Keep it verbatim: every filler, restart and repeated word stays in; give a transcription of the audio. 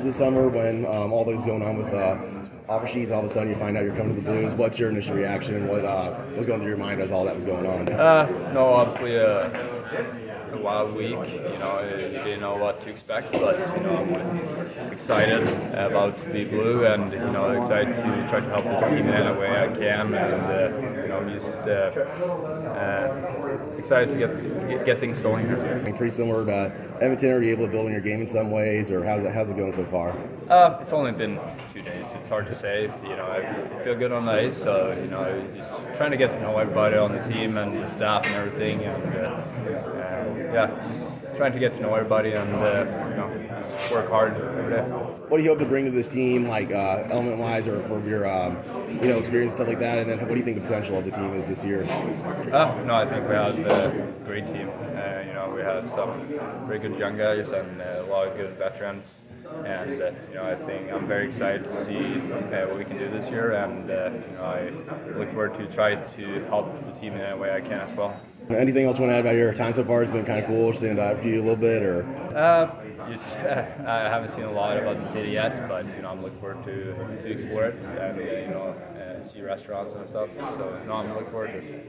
This summer, when um, all those going on with uh, offer sheets, all of a sudden you find out you're coming to the Blues. What's your initial reaction? What uh, was going through your mind as all that was going on? Uh, no, obviously uh, a wild week. You know, you didn't know what to expect, but you know, I'm excited about to be Blue, and you know, excited to try to help this team in any way I can, and uh, you know, just uh, uh, excited to get, get get things going here. And pretty similar to Edmonton, are you able to build on your game in some ways, or how's it how's it going so far? Uh, it's only been two days. It's hard to say. You know, I feel good on the ice, so you know, just trying to get to know everybody on the team and the staff and everything, and uh, uh, yeah, just trying to get to know everybody and uh, you know, just work hard every day. What do you hope to bring to this team, like uh, element-wise, or from your um, you know experience, stuff like that? And then, what do you think the potential of the team is this year? Uh, no, I think we have a great team. Uh, you know, we have some very good young guys and uh, a lot of good veterans. And uh, you know, I think I'm very excited to see uh, what we can do this year, and uh, you know, I look forward to try to help the team in any way I can as well. Anything else you want to add about your time so far? It's been kind of cool seeing that for you a little bit, or? Uh, just, uh, I haven't seen a lot about the city yet, but you know, I'm looking forward to to explore it and uh, you know, uh, see restaurants and stuff. So no, I'm looking forward to it.